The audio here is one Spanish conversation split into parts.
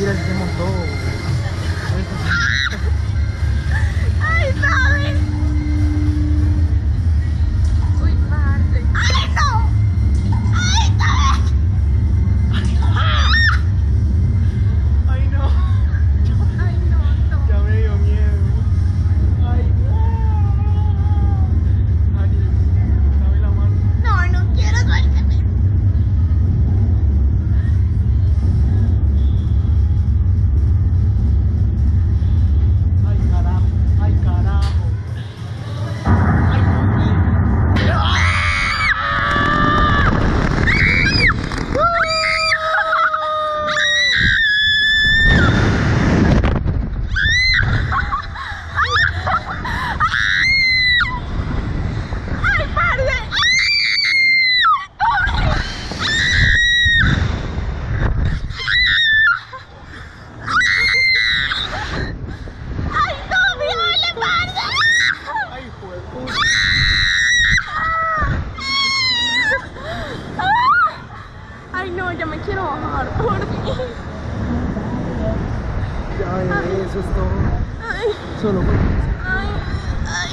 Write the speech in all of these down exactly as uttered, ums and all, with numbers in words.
Mira, se montó. ¡Ay, sabes! Uy, parce. ¡Ay, no! ¡Ay, sabes! Ay, no. ¡Ay, no, no! Ya me dio miedo. Ay, no. Ani, dame la mano. No, no quiero, suélteme. Ay, carajo. Ay, carajo. Ay, no. ¡Ay, parce! ¡Ay, no, me duele, parce! Ay, juego. Ay, no, ya me quiero bajar, por fin. Ya, eso es todo. Ay, Solo por ay, ay.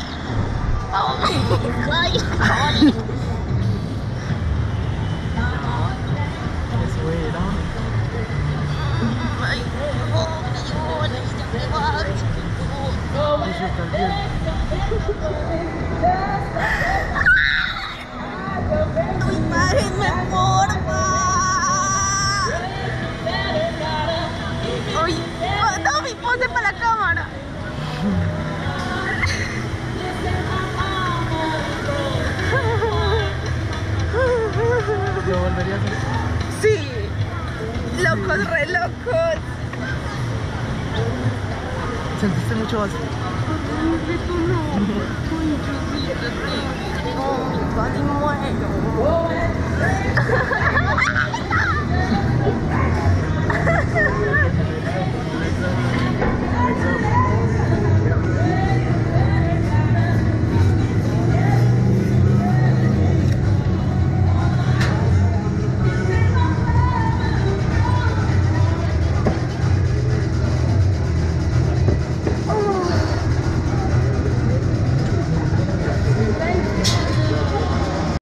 Ay, ay. eso era. Ay, no, ya me baje. Eso está bien. Ay, bájenme, porfa. Ay, no, mi pose para la cámara. ¿Lo volvería a hacer? Sí, locos, re locos. ¿Sentiste mucho vacío? Casi muero.